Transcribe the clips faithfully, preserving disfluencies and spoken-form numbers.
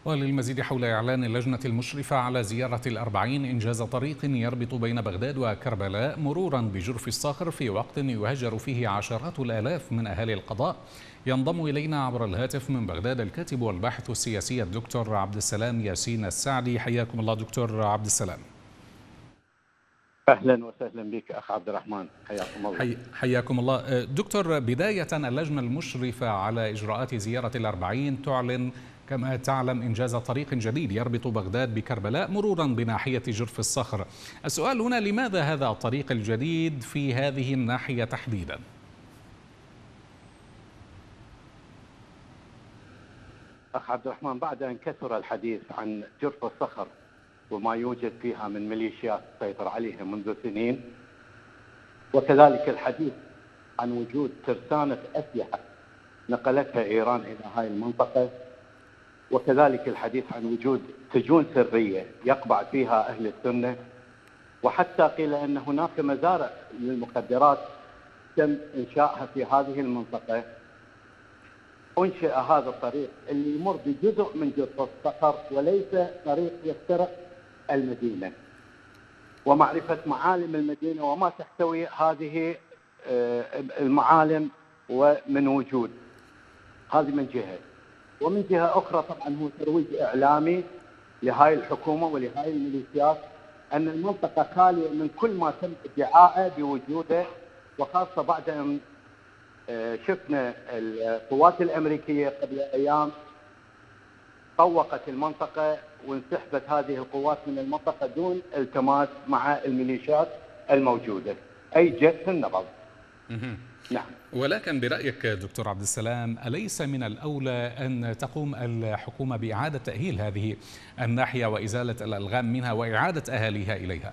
وللمزيد حول إعلان اللجنة المشرفة على زيارة الأربعين إنجاز طريق يربط بين بغداد وكربلاء مرورا بجرف الصخر في وقت يهجر فيه عشرات الآلاف من أهالي القضاء، ينضم إلينا عبر الهاتف من بغداد الكاتب والباحث السياسي الدكتور عبد السلام ياسين السعدي. حياكم الله دكتور عبد السلام. أهلا وسهلا بك أخ عبد الرحمن، حياكم الله. حي... حياكم الله دكتور. بداية، اللجنة المشرفة على إجراءات زيارة الأربعين تعلن كما تعلم إنجاز طريق جديد يربط بغداد بكربلاء مرورا بناحية جرف الصخر. السؤال هنا، لماذا هذا الطريق الجديد في هذه الناحية تحديدا؟ أخ عبد الرحمن، بعد أن كثر الحديث عن جرف الصخر وما يوجد فيها من ميليشيات تسيطر عليها منذ سنين، وكذلك الحديث عن وجود ترسانة أسلحة نقلتها إيران إلى هذه المنطقة، وكذلك الحديث عن وجود سجون سرية يقبع فيها أهل السنة، وحتى قيل أن هناك مزارع للمخدرات تم إنشائها في هذه المنطقة. أنشئ هذا الطريق اللي يمر بجزء من جرف الصخر وليس طريق يخترق المدينة، ومعرفة معالم المدينة وما تحتوي هذه المعالم ومن وجود. هذه من جهة، ومن جهة أخرى طبعا هو ترويج إعلامي لهاي الحكومة ولهاي الميليشيات أن المنطقة خالية من كل ما تم ادعاءه بوجوده، وخاصة بعد أن شفنا القوات الأمريكية قبل أيام طوقت المنطقة وانسحبت هذه القوات من المنطقة دون التماس مع الميليشيات الموجودة، أي جهة النبض. نعم. ولكن برأيك دكتور عبد السلام، أليس من الأولى أن تقوم الحكومة بإعادة تأهيل هذه الناحية وإزالة الألغام منها وإعادة أهاليها إليها؟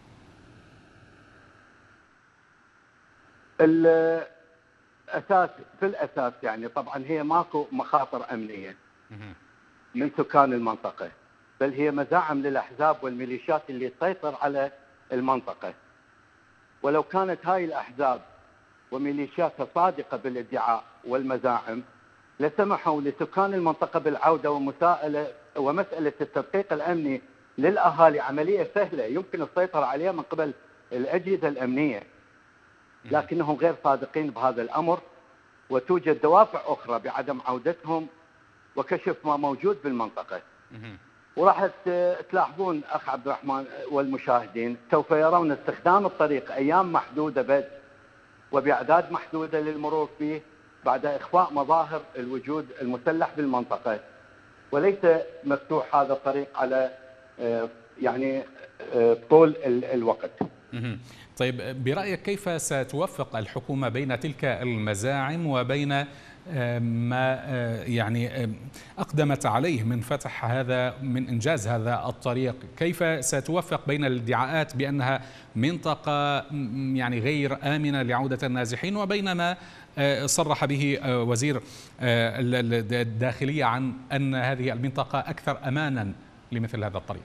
الأساس في الأساس يعني طبعا هي ماكو مخاطر أمنية من سكان المنطقة، بل هي مزاعم للأحزاب والميليشيات اللي تسيطر على المنطقة. ولو كانت هاي الأحزاب وميليشياتها صادقة بالادعاء والمزاعم لسمحوا لسكان المنطقة بالعودة ومساءلة ومسألة التدقيق الأمني للأهالي عملية سهلة يمكن السيطرة عليها من قبل الأجهزة الأمنية، لكنهم غير صادقين بهذا الأمر، وتوجد دوافع أخرى بعدم عودتهم وكشف ما موجود بالمنطقة. وراح تلاحظون أخ عبد الرحمن والمشاهدين سوف يرون استخدام الطريق أيام محدودة بس وبأعداد محدودة للمرور فيه بعد إخفاء مظاهر الوجود المسلح بالمنطقة، وليس مفتوح هذا الطريق على يعني طول الوقت. طيب، برأيك كيف ستوفق الحكومة بين تلك المزاعم وبين ما يعني أقدمت عليه من فتح هذا من إنجاز هذا الطريق؟ كيف ستوفق بين الادعاءات بأنها منطقة يعني غير آمنة لعودة النازحين وبين ما صرح به وزير الداخلية عن أن هذه المنطقة أكثر أمانا لمثل هذا الطريق؟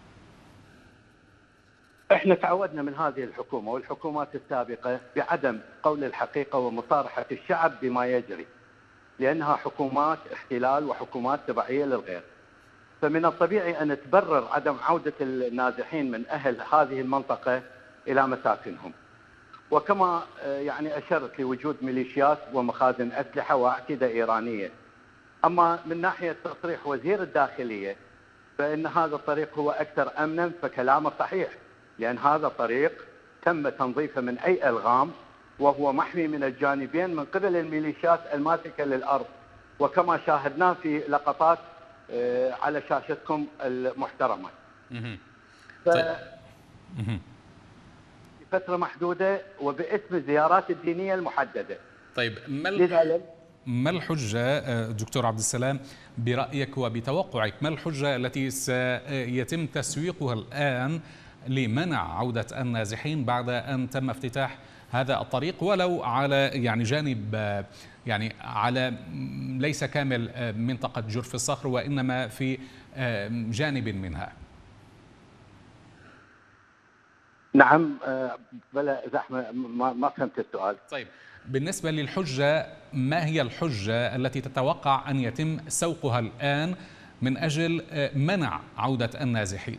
احنا تعودنا من هذه الحكومة والحكومات السابقة بعدم قول الحقيقة ومصارحة الشعب بما يجري، لأنها حكومات احتلال وحكومات تبعية للغير. فمن الطبيعي أن تبرر عدم عودة النازحين من أهل هذه المنطقة إلى مساكنهم. وكما يعني أشرت لوجود ميليشيات ومخازن أسلحة وأعتدة إيرانية. أما من ناحية تصريح وزير الداخلية فإن هذا الطريق هو أكثر أمنا، فكلامه صحيح، لأن هذا الطريق تم تنظيفه من أي ألغام وهو محمي من الجانبين من قبل الميليشيات الماسكة للأرض، وكما شاهدناه في لقطات على شاشتكم المحترمة. ف... فترة محدودة وباسم الزيارات الدينية المحددة. طيب، ما ما الحجة دكتور عبد السلام برأيك وبتوقعك، ما الحجة التي سيتم تسويقها الآن لمنع عودة النازحين بعد أن تم افتتاح هذا الطريق ولو على يعني جانب يعني على ليس كامل منطقة جرف الصخر وإنما في جانب منها؟ نعم، بلا زحمة ما فهمت السؤال. طيب، بالنسبة للحجة، ما هي الحجة التي تتوقع أن يتم سوقها الآن من أجل منع عودة النازحين؟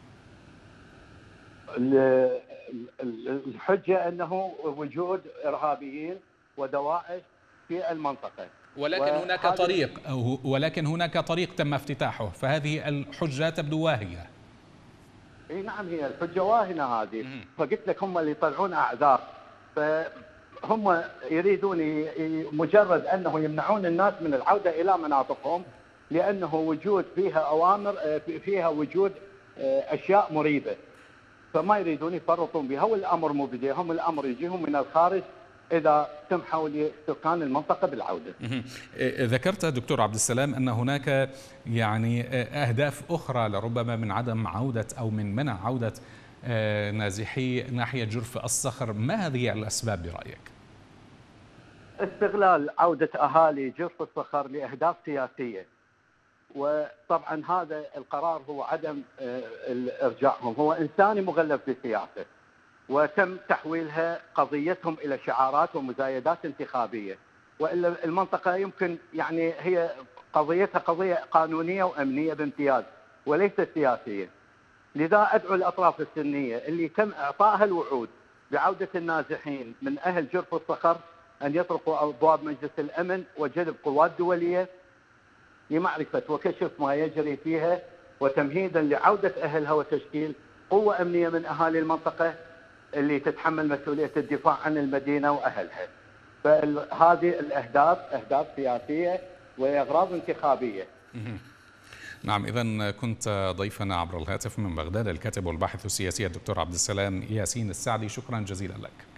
الحجة أنه وجود إرهابيين ودواعش في المنطقة، ولكن هناك طريق ولكن هناك طريق تم افتتاحه، فهذه الحجة تبدو واهية. اي نعم، هي الحجة واهنة هذه، فقلت لك هم اللي يطلعون أعذار، فهم يريدون مجرد أنه يمنعون الناس من العودة إلى مناطقهم، لأنه وجود فيها أوامر، فيها وجود أشياء مريبة، فما يريدون يفرطون بها، والأمر مو بديهم، الأمر يجيهم من الخارج إذا سمحوا لسكان المنطقة بالعودة. ذكرت دكتور عبد السلام أن هناك يعني أهداف أخرى لربما من عدم عودة أو من منع عودة نازحي ناحية جرف الصخر، ما هذه الأسباب برأيك؟ استغلال عودة أهالي جرف الصخر لأهداف سياسية، وطبعا هذا القرار هو عدم إرجاعهم، هو إنساني مغلف بالسياسة، وتم تحويلها قضيتهم إلى شعارات ومزايدات انتخابية، وإلا المنطقة يمكن يعني هي قضيتها قضية قانونية وأمنية بامتياز وليست سياسية. لذا أدعو الأطراف السنية اللي تم إعطائها الوعود بعودة النازحين من أهل جرف الصخر أن يطرقوا أبواب مجلس الأمن وجلب قوات دولية لمعرفة وكشف ما يجري فيها، وتمهيدا لعودة أهلها وتشكيل قوة أمنية من أهالي المنطقة اللي تتحمل مسؤولية الدفاع عن المدينة وأهلها. فهذه الأهداف أهداف سياسية وأغراض انتخابية. نعم، إذن كنت ضيفنا عبر الهاتف من بغداد الكاتب والباحث السياسي الدكتور عبد السلام ياسين السعدي، شكرا جزيلا لك.